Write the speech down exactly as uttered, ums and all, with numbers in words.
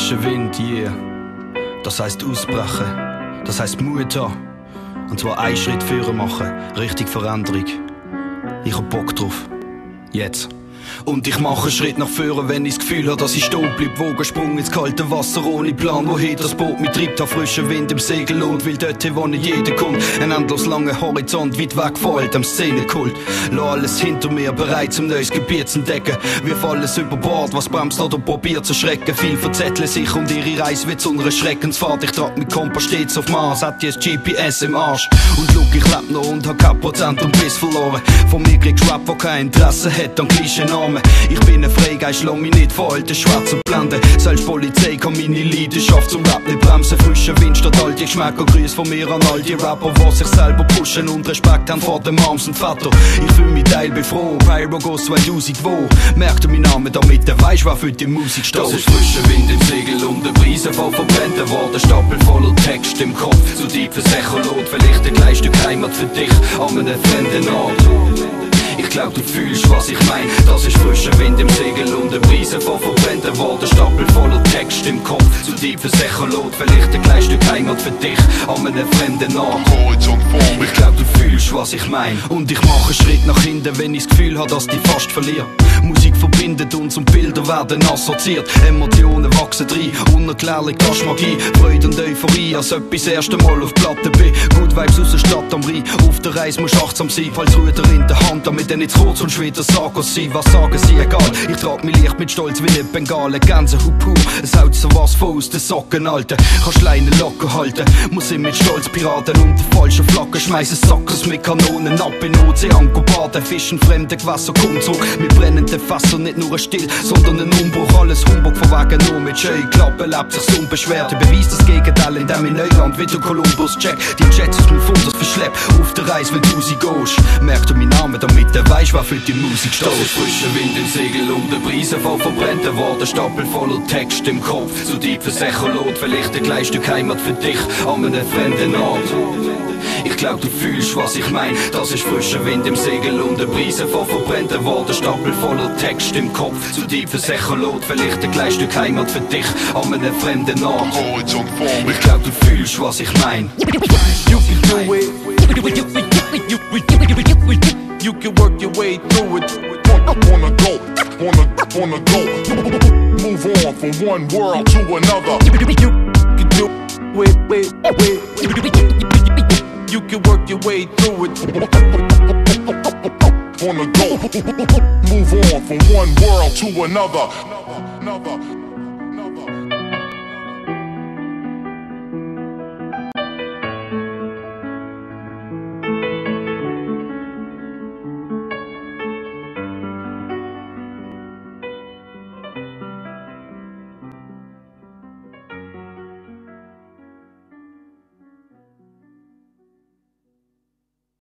frischer Wind, yeah. Das heisst ausbrechen, das heisst Mut haben. Und zwar einen Schritt vorher machen, richtig Veränderung. Ich hab Bock drauf. Jetzt. Und ich mache einen Schritt nach vorne, wenn ich das Gefühl habe, dass ich stehen bleib. Wogensprung ins kalte Wasser ohne Plan, woher das Boot mich treibt. Hab frischen Wind im Segel und will dort, wo nicht jeder kommt. Ein endlos langer Horizont, weit weg von all dem Szenekult. Lass alles hinter mir, bereit zum neues Gebiet zu entdecken. Wirf alles über Bord, was bremst oder probiert zu schrecken. Viel verzetteln sich und ihre Reise wird zu einer Schreckensfahrt. Ich trag mit Kompass stets auf Mars, hat jetzt G P S im Arsch. Und look, ich leb noch und hab kein Prozent und Biss verloren. Von mir kriegst Rap, der kein Interesse hat an Klischee-Namen. Ich bin ein Freigeist, lass mich nicht von alten Schwarzen blenden. Selbst Polizei kann meine Leidenschaft zum Rap nicht bremsen. Frischer Wind statt alte Geschmäcker, Grüß von mir an all die Rapper, die sich selber pushen und Respekt haben vor den Moms und Vater. Ich fühl mich Teil, bin froh, Pyrogos zweitausend wo. Merkt ihr meinen Namen, damit er weiss, was für die Musik steht. Das ist frischer Wind im Segel und der Brise voll verbrennen worden. Stapel voller Text im Kopf, zu tiefes Echolot. Vielleicht ein kleines Stück Heimat für dich, an einem fremden Ort. Ich glaub, du fühlst, was ich mein. Das ist frischer Wind im Segel und eine Brise voll verbrennen worden. Stapel voller Text im Kopf, zu tiefes Echolot. Vielleicht ein kleines Stück Heimat für dich, an einem fremden Ort. Ich glaub, du fühlst, was ich mein. Und ich mache einen Schritt nach hinten, wenn ich das Gefühl habe, dass ich fast verliere. Musik verbindet uns und Bilder werden assoziiert. Emotionen wachsen rein, unerklärlich, das ist Magie. Freude und Euphorie, als ob ich das erste Mal auf Platte bin. Good Vibes aus der Stadt am Rhein. Auf der Reise musst achtsam sein, falls Ruder in der Hand, damit er nicht zu kurz und schwer sagen sie. Was sagen sie, egal. Ich trag mich leicht mit Stolz wie eine Bengale. Gänsehaut pur, es haut so was von aus den Socken, Alter. Kannst Leine locker halten, muss ich mit Stolz Piraten unter falschen Flaggen schmeißen. Sackers mit Kanonen ab in Ozean, go baden, fischen fremde Gewässer, kommt zurück. Wir brennen den Fässer, nicht nur ein Still, sondern ein Umbruch. Alles Humbug von wegen nur mit Scheuklappen, lebt sich's unbeschwert. Ich beweis das Gegenteil, indem ich Neuland wieder Kolumbus check. Die Jets aus dem Fundus verschleppt, auf der Reise, wenn du sie gehst. Merkt du meinen Namen, damit er weiss, was für die Musik steht. Das ist frischer Wind im Segel und der Brise voll verbrennt worden. Stapel voller Text im Kopf, zu tiefes Echolot. Vielleicht ein kleines Stück Heimat für dich, an einem fremden Ort. Ich glaub, du fühlst, was ich mein. Das ist frischer Wind im Segel und der Brise voll verbrennt worden. Stapel voller Text im Kopf, zu tiefes Echolot. Vielleicht ein kleines Stück Heimat für dich, an einem fremden Ort. Ich glaub, du fühlst, was ich mein. You can do it. You can work your way through it. Wanna go, wanna, wanna go. Move on from one world to another. You can do it, wait, wait. You can work your way through it. Wanna go, move on from one world to another.